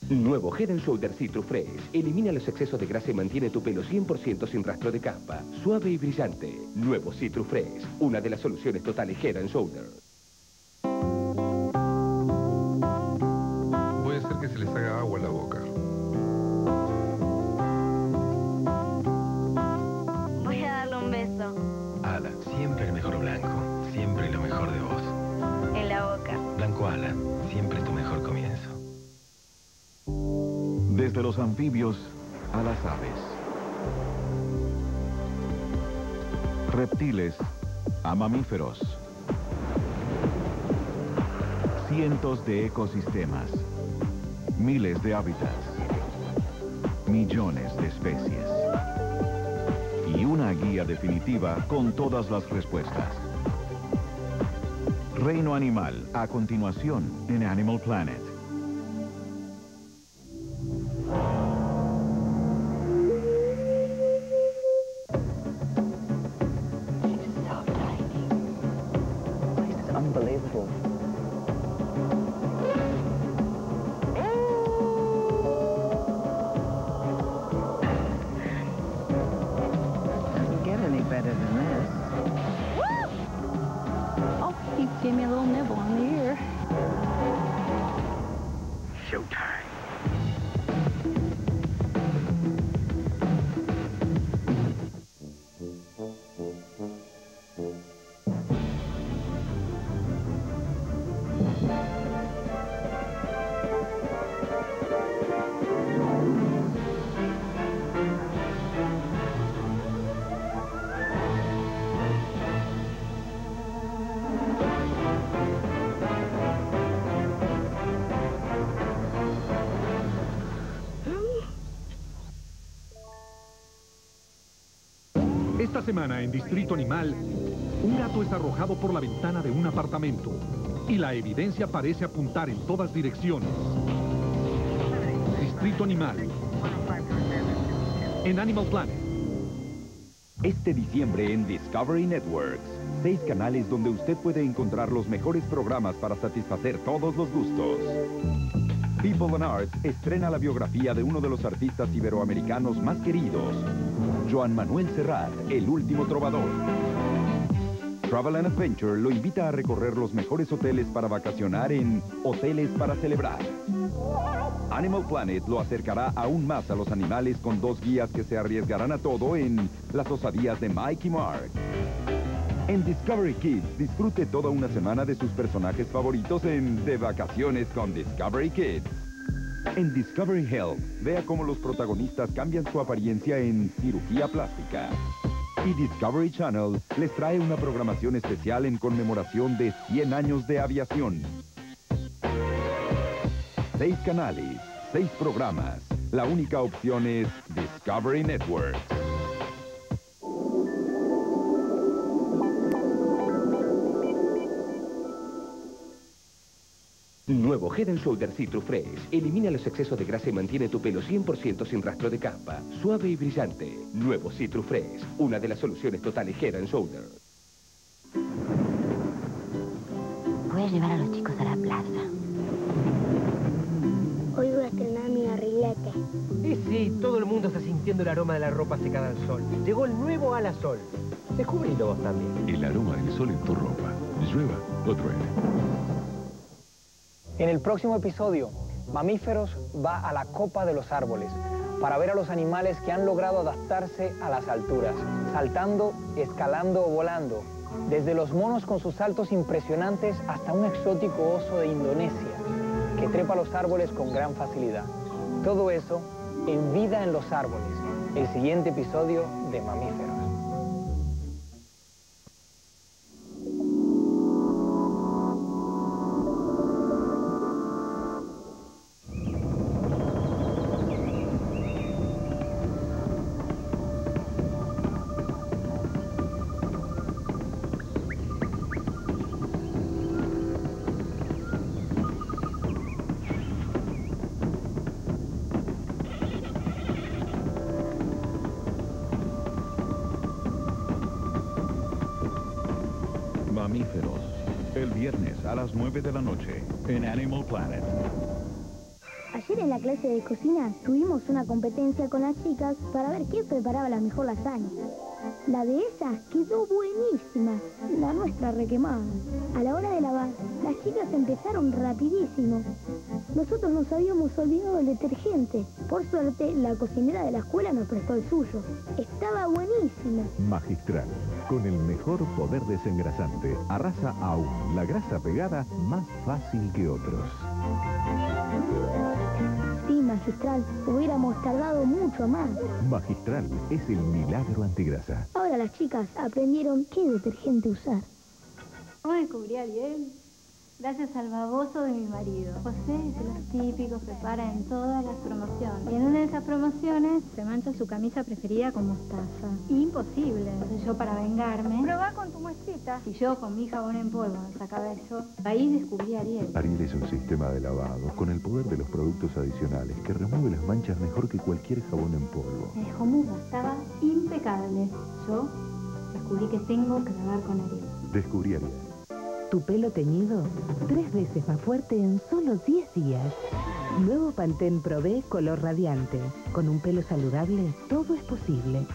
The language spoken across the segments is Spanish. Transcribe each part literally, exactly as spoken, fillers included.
Nuevo Head and Shoulders Citrus Fresh. Elimina los excesos de grasa y mantiene tu pelo cien por ciento sin rastro de caspa. Suave y brillante. Nuevo Citrus Fresh. Una de las soluciones totales Head and Shoulders. Voy a hacer que se les haga agua a la boca. Voy a darle un beso. Ala, siempre el mejor blanco. Siempre lo mejor de vos. En la boca. Blanco Ala, siempre tu mejor comienzo. Desde los anfibios a las aves. Reptiles a mamíferos. Cientos de ecosistemas. Miles de hábitats. Millones de especies. Y una guía definitiva con todas las respuestas. Reino Animal, a continuación en Animal Planet. Unbelievable. Doesn't get any better than this. Woo! Oh, he gave me a little nibble on the ear. Showtime. Esta semana en Distrito Animal, un gato es arrojado por la ventana de un apartamento y la evidencia parece apuntar en todas direcciones. Distrito Animal, en Animal Planet. Este diciembre en Discovery Networks. Seis canales donde usted puede encontrar los mejores programas para satisfacer todos los gustos. People and Arts estrena la biografía de uno de los artistas iberoamericanos más queridos, Joan Manuel Serrat, el último trovador. Travel and Adventure lo invita a recorrer los mejores hoteles para vacacionar en Hoteles para Celebrar. Animal Planet lo acercará aún más a los animales con dos guías que se arriesgarán a todo en Las osadías de Mike y Mark. En Discovery Kids, disfrute toda una semana de sus personajes favoritos en De Vacaciones con Discovery Kids. En Discovery Health, vea cómo los protagonistas cambian su apariencia en cirugía plástica. Y Discovery Channel les trae una programación especial en conmemoración de cien años de aviación. Seis canales, seis programas. La única opción es Discovery Network. Nuevo Head and Shoulders Citrus Fresh. Elimina los excesos de grasa y mantiene tu pelo cien por ciento sin rastro de caspa. Suave y brillante. Nuevo Citrus Fresh. Una de las soluciones totales Head and Shoulders. Voy a llevar a los chicos a la plaza. Hoy voy a estrenar mi barrilete. Y sí, todo el mundo está sintiendo el aroma de la ropa secada al sol. Llegó el nuevo Alasol. Descubrilo vos también. El aroma del sol en tu ropa. Llueva o truene. En el próximo episodio, Mamíferos va a la copa de los árboles para ver a los animales que han logrado adaptarse a las alturas, saltando, escalando o volando, desde los monos con sus saltos impresionantes hasta un exótico oso de Indonesia que trepa los árboles con gran facilidad. Todo eso en Vida en los Árboles, el siguiente episodio de Mamíferos. Mamíferos, el viernes a las nueve de la noche en Animal Planet. Ayer en la clase de cocina tuvimos una competencia con las chicas para ver quién preparaba la mejor lasaña. La de esas quedó buenísima, la nuestra requemada. A la hora de lavar, las chicas empezaron rapidísimo. Nosotros nos habíamos olvidado del detergente. Por suerte, la cocinera de la escuela nos prestó el suyo. Estaba buenísima. Magistral, con el mejor poder desengrasante, arrasa aún la grasa pegada más fácil que otros. Sí, Magistral, hubiéramos tardado mucho más. Magistral es el milagro antigrasa. Ahora las chicas aprendieron qué detergente usar. ¿Cómo descubrí a Ariel? Gracias al baboso de mi marido. José, de los típicos, prepara en todas las promociones. Y en una de esas promociones se mancha su camisa preferida con mostaza. Imposible. Entonces yo, para vengarme... Probá con tu muestrita. Y yo con mi jabón en polvo en sacaba eso. Ahí descubrí a Ariel. Ariel es un sistema de lavado con el poder de los productos adicionales que remueve las manchas mejor que cualquier jabón en polvo. Me dejó muda. Estaba impecable. Yo descubrí que tengo que lavar con Ariel. Descubrí Ariel. Tu pelo teñido, tres veces más fuerte en solo diez días. Nuevo Pantene Pro V color radiante. Con un pelo saludable, todo es posible.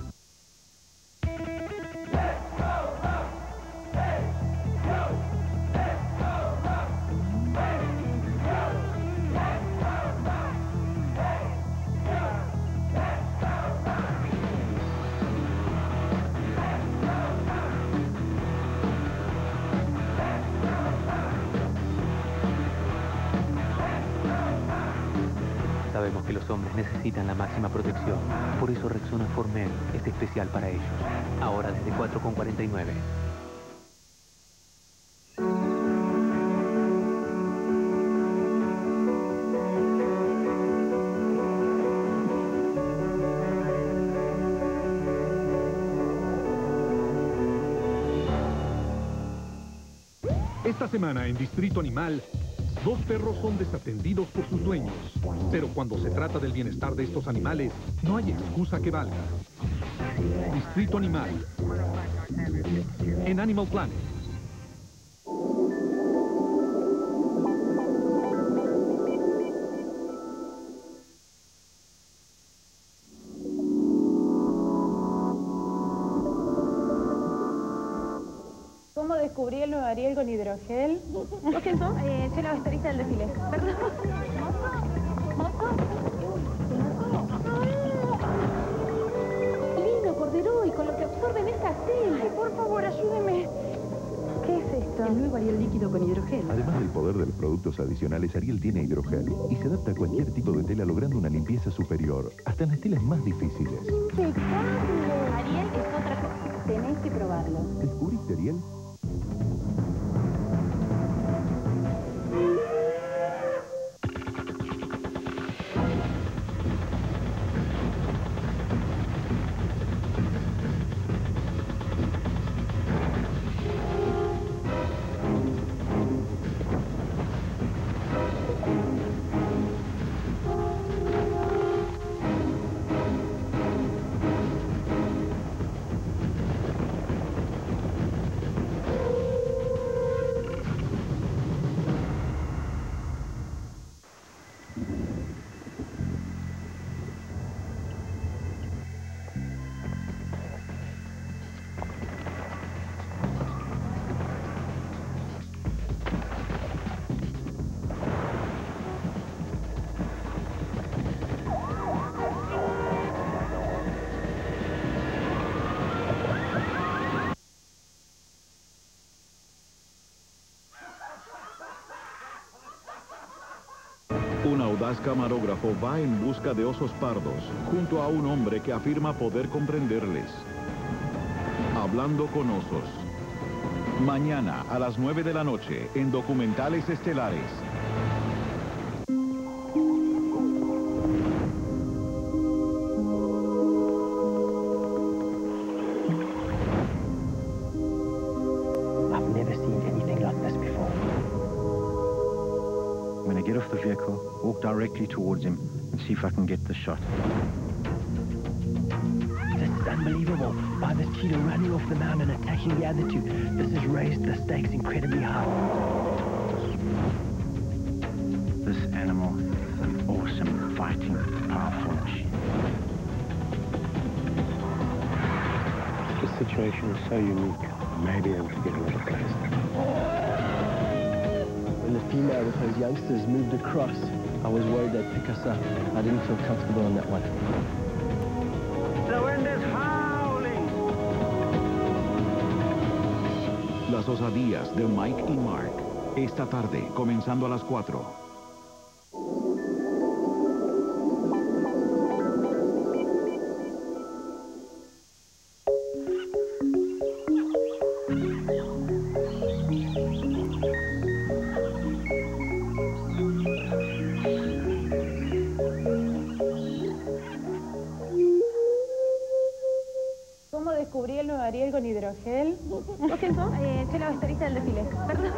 Sabemos que los hombres necesitan la máxima protección. Por eso Rexona Formel es especial para ellos. Ahora desde cuatro con cuarenta y nueve. Esta semana en Distrito Animal, dos perros son desatendidos por sus dueños. Pero cuando se trata del bienestar de estos animales, no hay excusa que valga. Distrito Animal. En Animal Planet. ¿Cómo descubrí el nuevo Ariel con hidrogel? ¿Lo siento? Eh, soy la vestuarista del desfile. Perdón. Lindo, cordero, y con lo que absorben esta tela. Ay, por favor, ayúdeme. ¿Qué es esto? El nuevo Ariel líquido con hidrogel. Además del poder de los productos adicionales, Ariel tiene hidrogel y se adapta a cualquier tipo de tela logrando una limpieza superior, hasta en las telas más difíciles. ¡Impecable! Ariel es otra cosa. Tenés que probarlo. ¿Descubriste Ariel? Un audaz camarógrafo va en busca de osos pardos, junto a un hombre que afirma poder comprenderles. Hablando con osos. Mañana a las nueve de la noche en Documentales Estelares. I've never seen anything like this before. I'm going to get off the vehicle, walk directly towards him, and see if I can get the shot. This is unbelievable. By this kilo running off the mound and attacking the other two, this has raised the stakes incredibly high. This animal is an awesome, fighting, powerful machine. The situation is so unique. I may be able to get another place. When the female with those youngsters moved across, I was worried they'd pick us up. I didn't feel comfortable on that one. The wind is howling! Las osadías de Mike y Mark. Esta tarde, comenzando a las cuatro. ¿Cómo descubrí el nuevo Ariel con hidrogel? ¿Vos quién sos? Eh, soy la vestuarista del desfile. Perdón.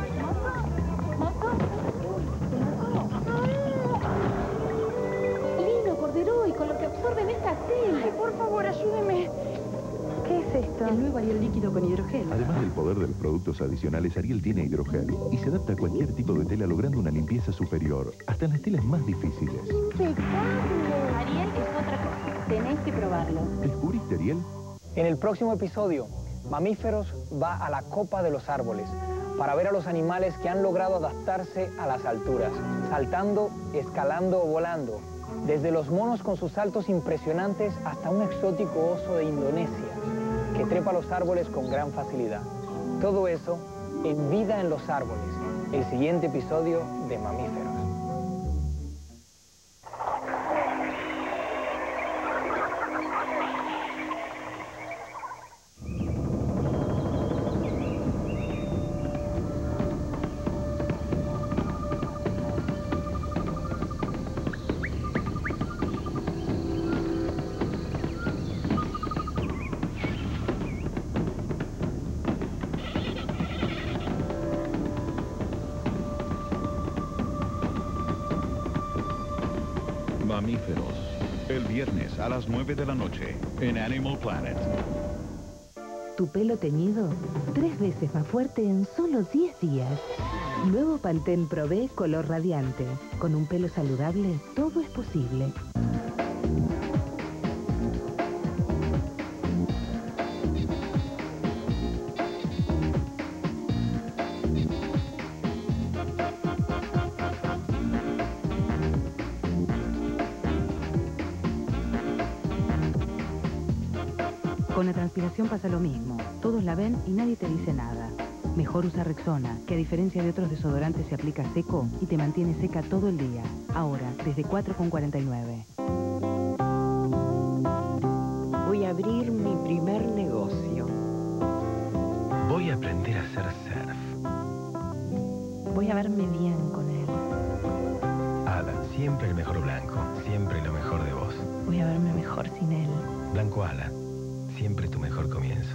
Lino, Cordero, y con lo que absorben esta tela. Ay, por favor, ayúdeme. ¿Qué es esto? El nuevo Ariel líquido con hidrogel. Además del poder de los productos adicionales, Ariel tiene hidrogel y se adapta a cualquier tipo de tela logrando una limpieza superior, hasta en las telas más difíciles. ¡Impecable! Ariel es otra cosa. Tenés que probarlo. ¿Descubriste Ariel? En el próximo episodio, Mamíferos va a la copa de los árboles para ver a los animales que han logrado adaptarse a las alturas, saltando, escalando o volando, desde los monos con sus saltos impresionantes hasta un exótico oso de Indonesia que trepa los árboles con gran facilidad. Todo eso en Vida en los Árboles, el siguiente episodio de Mamíferos. Mamíferos. El viernes a las nueve de la noche en Animal Planet. Tu pelo teñido, tres veces más fuerte en solo diez días. Nuevo Pantene Pro B color radiante. Con un pelo saludable, todo es posible. Con la transpiración pasa lo mismo. Todos la ven y nadie te dice nada. Mejor usa Rexona, que a diferencia de otros desodorantes se aplica seco y te mantiene seca todo el día. Ahora, desde cuatro con cuarenta y nueve. Voy a abrir mi primer negocio. Voy a aprender a hacer surf. Voy a verme bien con él. Alan, siempre el mejor blanco. Siempre lo mejor de vos. Voy a verme mejor sin él. Blanco Alan. Siempre tu mejor comienzo.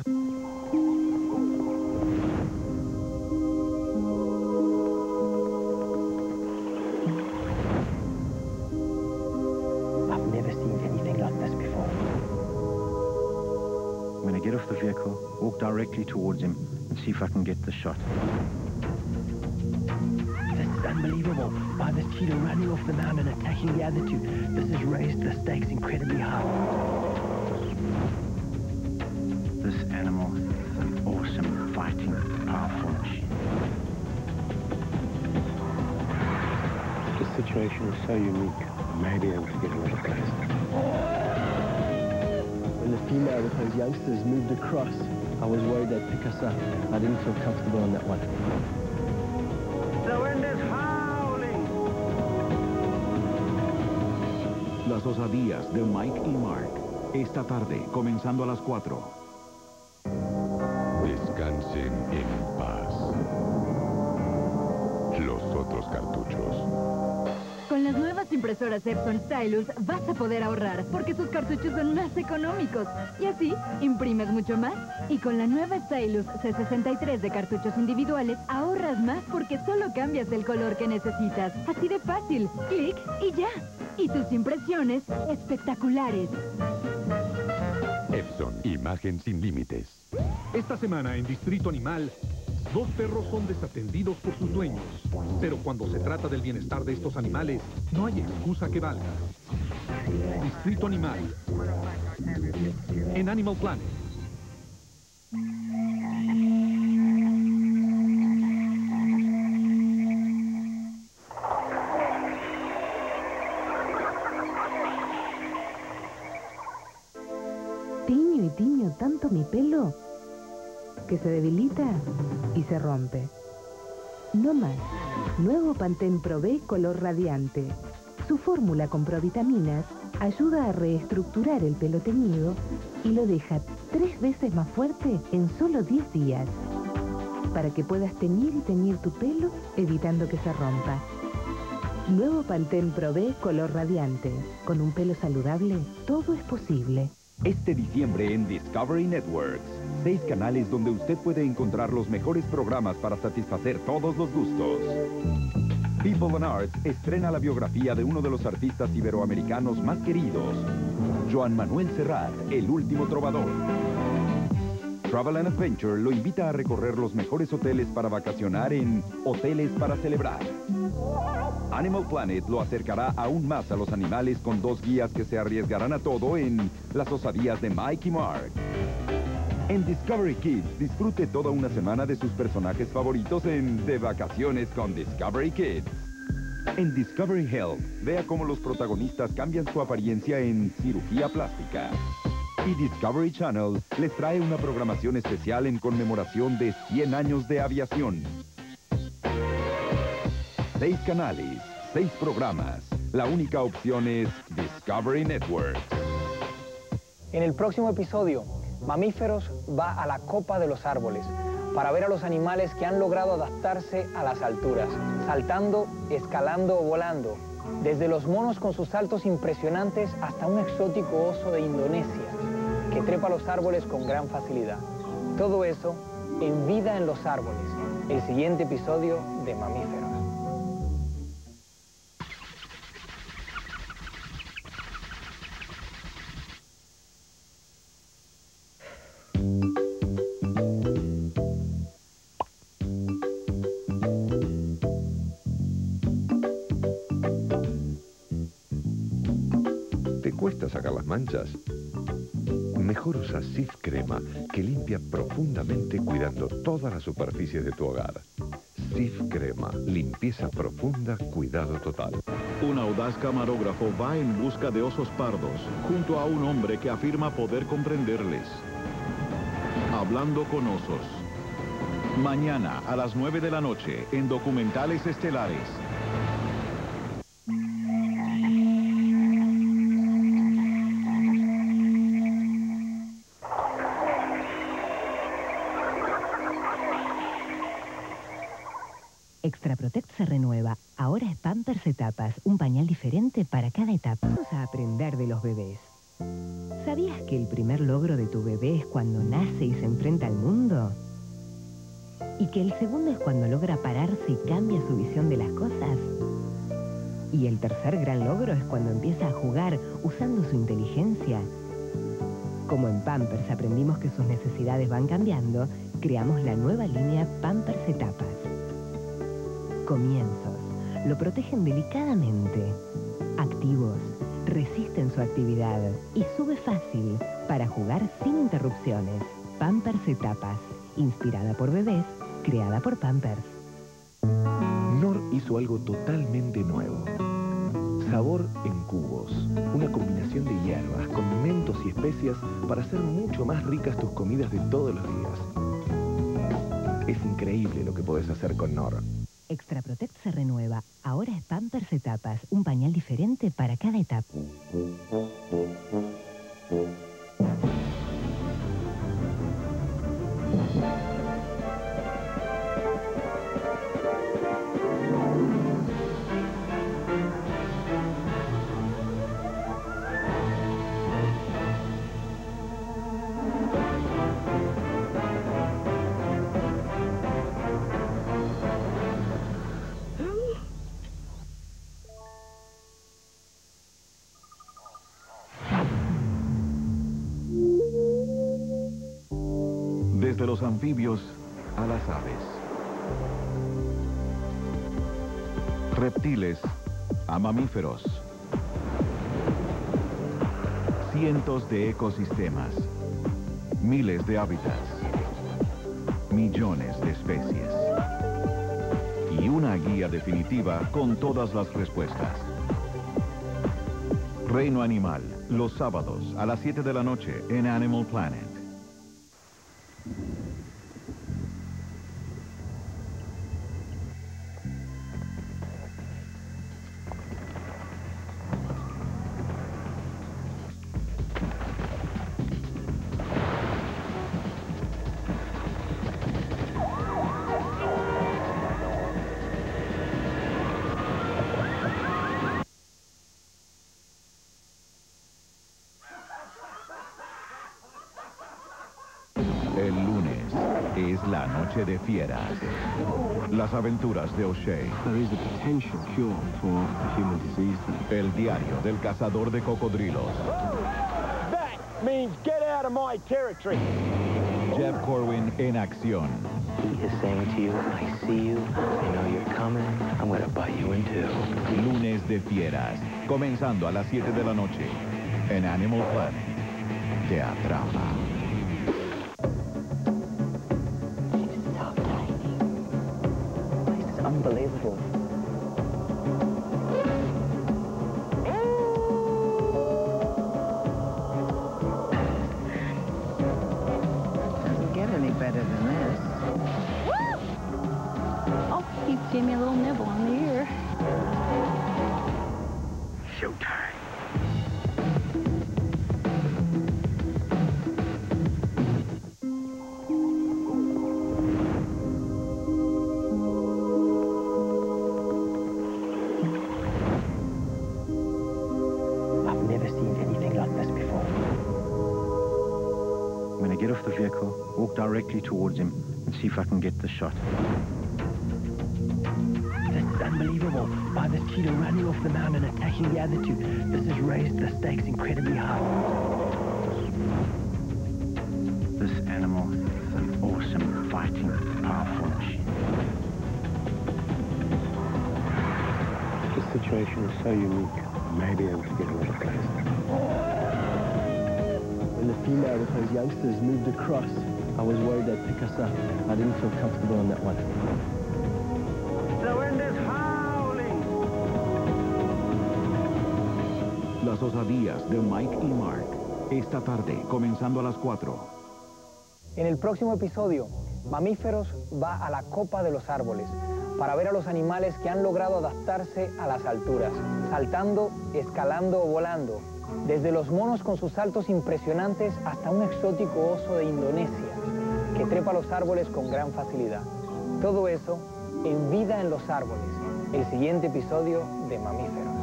I've never seen anything like this before. I'm going to get off the vehicle, walk directly towards him, and see if I can get the shot. This is unbelievable. By this cheetah running off the mountain and attacking the other two. This has raised the stakes incredibly high. This animal is an awesome, fighting, powerful machine. The situation is so unique. I may be able to get another place. When the female with those youngsters moved across, I was worried they'd pick us up. I didn't feel comfortable on that one. The wind is howling! Las osadías de Mike y Mark. Esta tarde, comenzando a las cuatro. Descansen en paz. Los otros cartuchos. Con las nuevas impresoras Epson Stylus vas a poder ahorrar porque sus cartuchos son más económicos. Y así, imprimes mucho más. Y con la nueva Stylus C sesenta y tres de cartuchos individuales, ahorras más porque solo cambias el color que necesitas. Así de fácil. Clic y ya. Y tus impresiones espectaculares. Epson, imagen sin límites. Esta semana en Distrito Animal, Dos perros son desatendidos por sus dueños, pero cuando se trata del bienestar de estos animales, no hay excusa que valga. Distrito Animal. En Animal Planet. Tiño y tiño tanto mi pelo que se debilita y se rompe. No más. Nuevo Pantene Pro B color radiante. Su fórmula con provitaminas ayuda a reestructurar el pelo teñido y lo deja tres veces más fuerte en solo diez días. Para que puedas teñir y teñir tu pelo evitando que se rompa. Nuevo Pantene Pro B color radiante. Con un pelo saludable, todo es posible. Este diciembre en Discovery Networks, seis canales donde usted puede encontrar los mejores programas para satisfacer todos los gustos. People and Arts estrena la biografía de uno de los artistas iberoamericanos más queridos, Joan Manuel Serrat, el último trovador. Travel and Adventure lo invita a recorrer los mejores hoteles para vacacionar en Hoteles para Celebrar. Animal Planet lo acercará aún más a los animales con dos guías que se arriesgarán a todo en Las osadías de Mike y Mark. En Discovery Kids, disfrute toda una semana de sus personajes favoritos en De Vacaciones con Discovery Kids. En Discovery Health, vea cómo los protagonistas cambian su apariencia en cirugía plástica. Y Discovery Channel les trae una programación especial en conmemoración de cien años de aviación. Seis canales, seis programas. La única opción es Discovery Networks. En el próximo episodio, Mamíferos va a la copa de los árboles para ver a los animales que han logrado adaptarse a las alturas, saltando, escalando o volando, desde los monos con sus saltos impresionantes hasta un exótico oso de Indonesia que trepa los árboles con gran facilidad. Todo eso en Vida en los Árboles, el siguiente episodio de Mamíferos. ¿Te cuesta sacar las manchas? Mejor usa Cif Crema, que limpia profundamente cuidando todas las superficies de tu hogar. Cif Crema, limpieza profunda, cuidado total. Un audaz camarógrafo va en busca de osos pardos, junto a un hombre que afirma poder comprenderles. Hablando con osos. Mañana a las nueve de la noche en Documentales Estelares. Extra Protect se renueva. Ahora es Pampers Etapas, un pañal diferente para cada etapa. Vamos a aprender de los bebés. ¿Sabías que el primer logro de tu bebé es cuando nace y se enfrenta al mundo? ¿Y que el segundo es cuando logra pararse y cambia su visión de las cosas? ¿Y el tercer gran logro es cuando empieza a jugar usando su inteligencia? Como en Pampers aprendimos que sus necesidades van cambiando, creamos la nueva línea Pampers Etapas. Comienzos. Lo protegen delicadamente. Activos. Resisten su actividad. Y sube fácil para jugar sin interrupciones. Pampers Etapas. Inspirada por bebés, creada por Pampers. Nor hizo algo totalmente nuevo. Sabor en cubos. Una combinación de hierbas, condimentos y especias para hacer mucho más ricas tus comidas de todos los días. Es increíble lo que podés hacer con Nor. Extra Protect se renueva. Ahora es Pampers Etapas, un pañal diferente para cada etapa. Desde los anfibios a las aves. Reptiles a mamíferos. Cientos de ecosistemas. Miles de hábitats. Millones de especies. Y una guía definitiva con todas las respuestas. Reino Animal, los sábados a las siete de la noche en Animal Planet. El lunes es la noche de fieras. Las aventuras de O'Shea. There is a potential cure for human disease. El diario del cazador de cocodrilos. That means get out of my territory. Jeff Corwin en acción. He is saying to you, I see you, I know you're coming, I'm gonna bite you in two. Lunes de fieras, comenzando a las siete de la noche en Animal Planet. Te atrapa. Unbelievable. Doesn't get any better than this. Oh, he gave me a little nibble on the ear. Showtime. Get off the vehicle, walk directly towards him, and see if I can get the shot. This is unbelievable. By this cheetah running off the mountain and attacking the other two. This has raised the stakes incredibly high. This animal is an awesome, fighting, powerful machine. The situation is so unique. I may be able to get a little closer. When the female with those youngsters moved across, I was worried they'd pick us up. I didn't feel comfortable on that one. The wind is howling. Las osadías de Mike y Mark. Esta tarde, comenzando a las cuatro. En el próximo episodio, Mamíferos va a la copa de los árboles para ver a los animales que han logrado adaptarse a las alturas, saltando, escalando o volando. Desde los monos con sus saltos impresionantes hasta un exótico oso de Indonesia que trepa los árboles con gran facilidad. Todo eso en Vida en los Árboles, el siguiente episodio de Mamíferos.